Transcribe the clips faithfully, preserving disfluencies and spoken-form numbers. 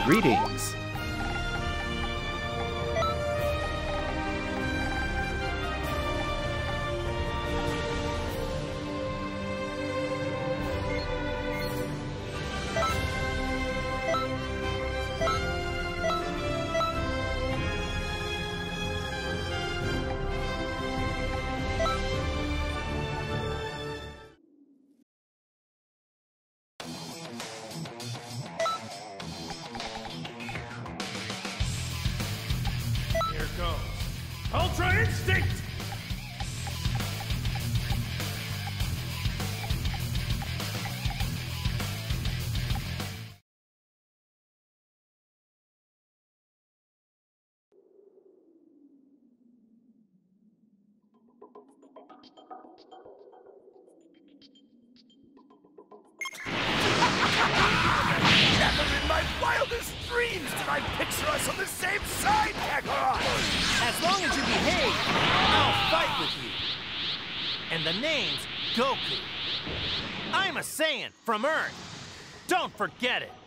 Greetings. Ultra Instinct! Never in my wildest dreams did I picture us on the same side, Kakarot! As long as you behave, I'll fight with you. And the name's Goku. I'm a Saiyan from Earth. Don't forget it.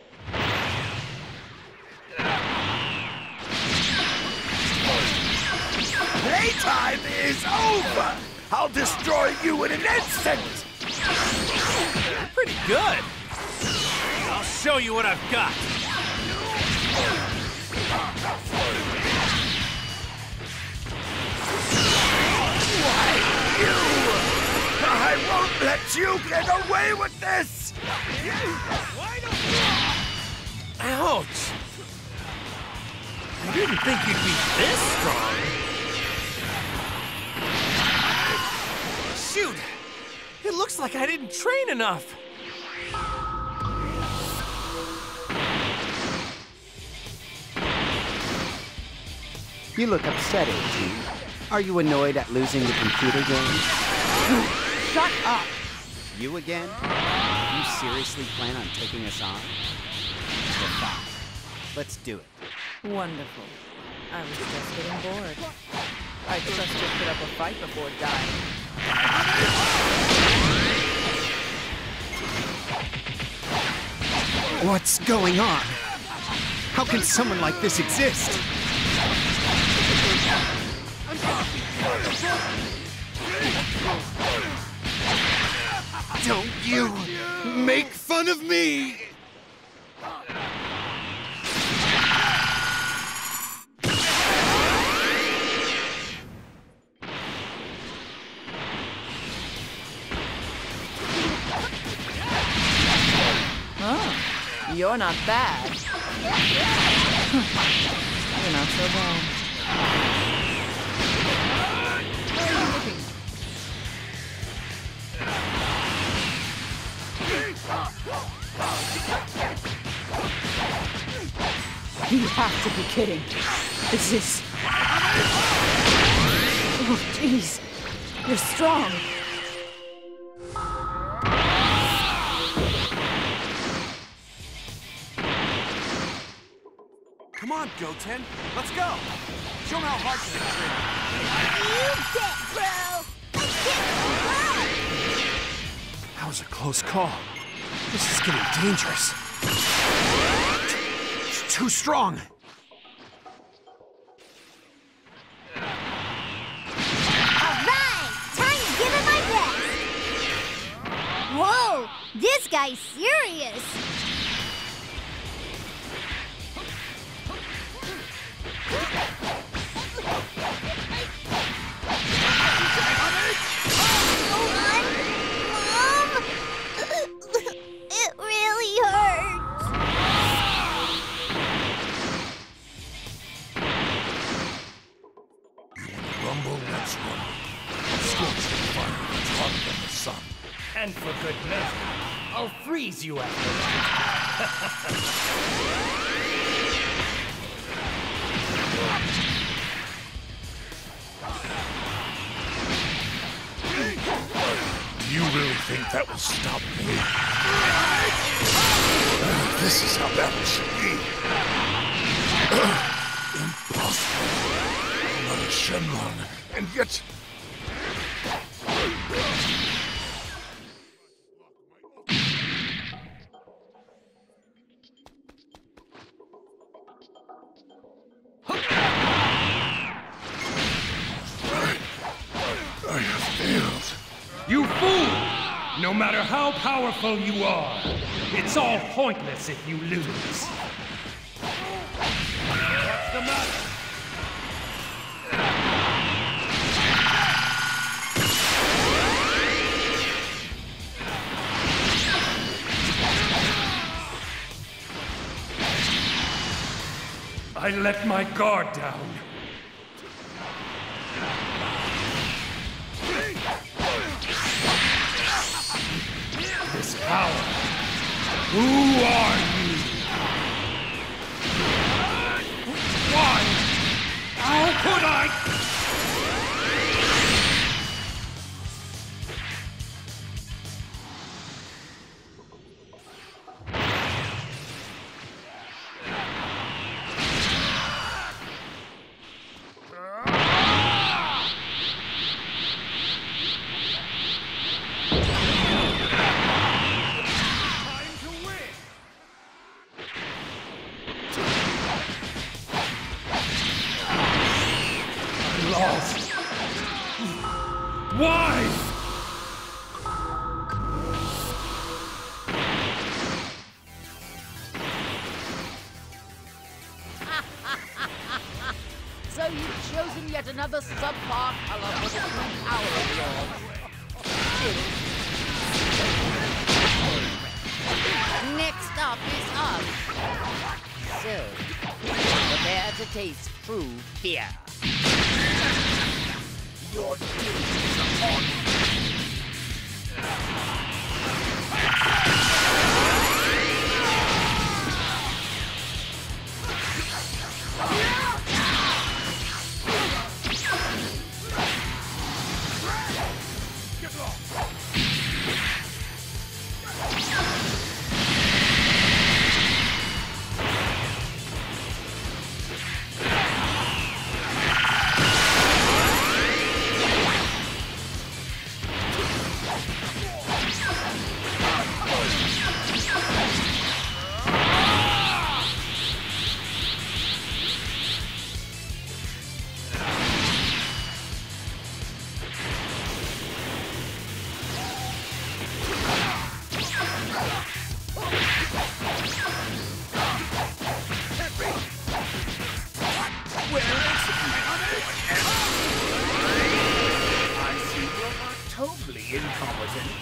Playtime is over! I'll destroy you in an instant! Pretty good. I'll show you what I've got. You! I won't let you get away with this! Ouch! I didn't think you'd be this strong. Shoot! It looks like I didn't train enough. You look upset, eighteen. Are you annoyed at losing the computer game? Shut up! You again? You seriously plan on taking us on? Well, fine. Let's do it. Wonderful. I was just getting bored. I trust you'll put up a fight before dying. What's going on? How can someone like this exist? Don't you make fun of me! Oh, you're not bad. You're not so bad. Where are you looking? You have to be kidding. This is... Oh, jeez. You're strong. Come on, Goten. Let's go. Show them how hard you can. You bet, bro! That was a close call. This is getting dangerous. It's too strong. Alright! Time to give it my best! Whoa! This guy's serious! Mom? It really hurts. Rumble, let's run. Scorching fire is hotter than the sun. And for good measure, I'll freeze you after that. Do you really think that will stop me? This is how battle should be. Impossible. I'm not a Shenlong, and yet... You fool! No matter how powerful you are, it's all pointless if you lose. What's the matter? I let my guard down. This power. Who are you? Why? How could I? Lost. Why? So you've chosen yet another subpar color for the Green Hour Award. Next up is us. So, prepare to taste true fear. Your duties are on me. Totally incompetent.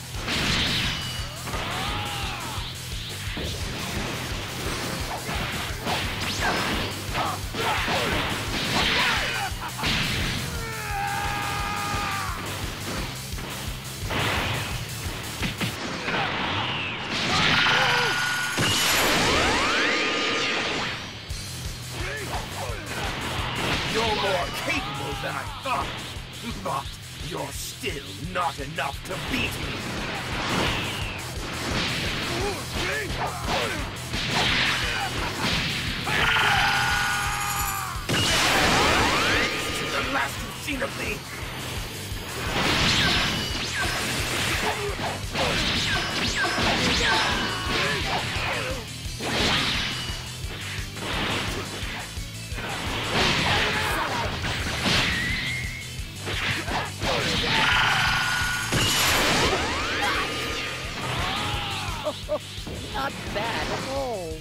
You're more capable than I thought, but you're still not enough to beat me. This is the last you've seen of me. Not bad at all.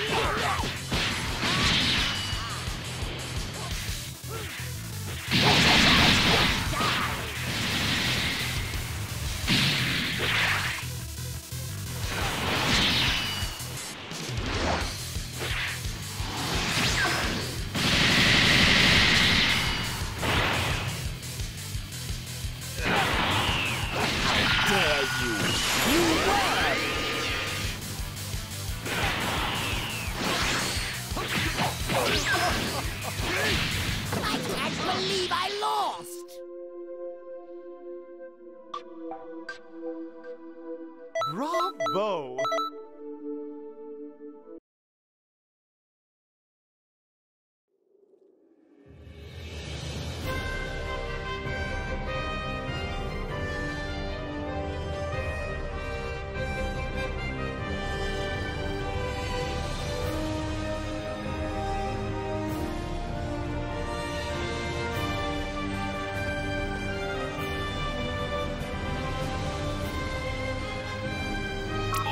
How dare you? You won! I can't believe I lost! Bravo!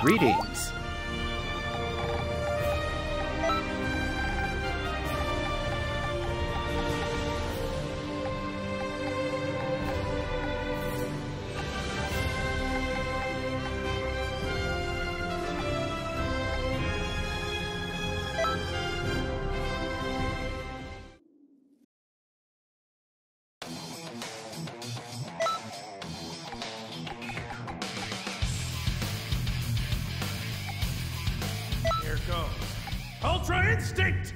Greetings. Here goes. Ultra Instinct!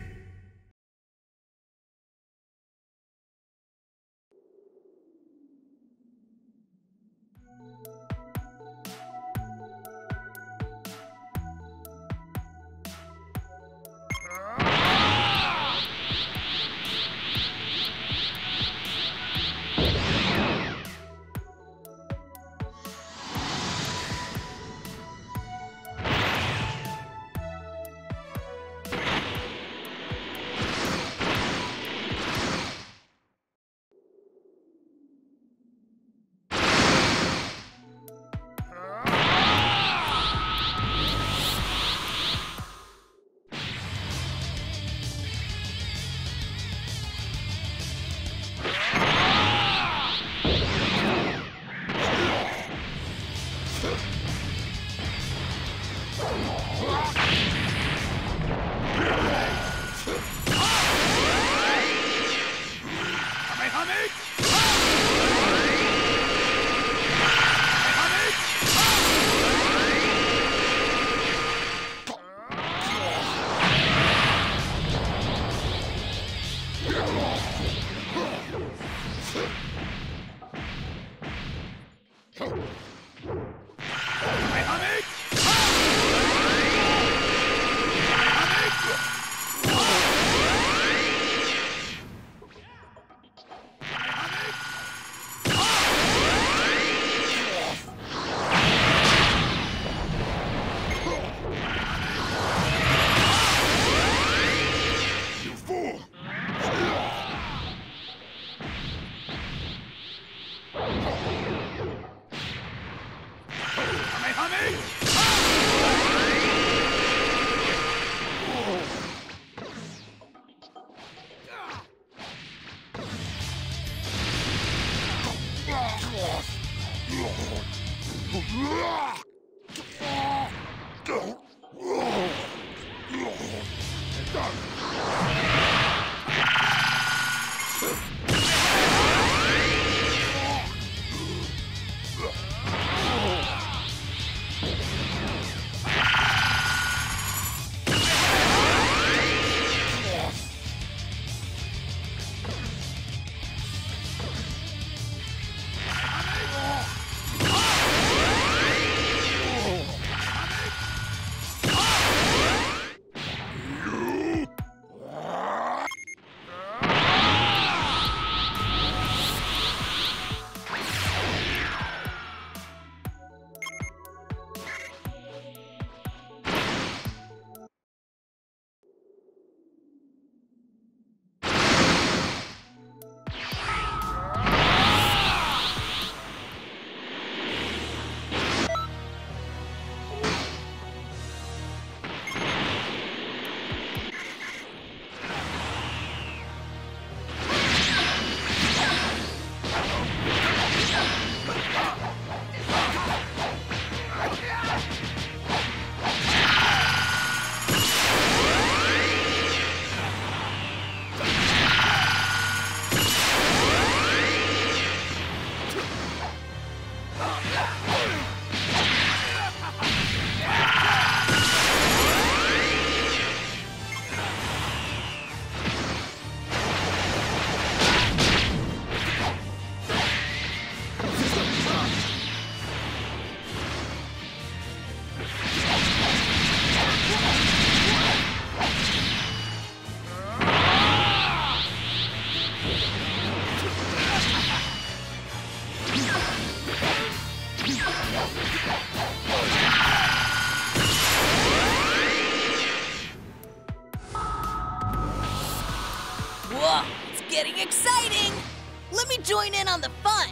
Whoa, it's getting exciting! Let me join in on the fun!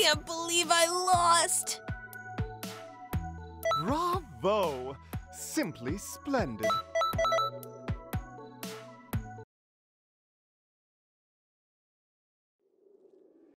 can't believe I lost. Bravo! Simply splendid.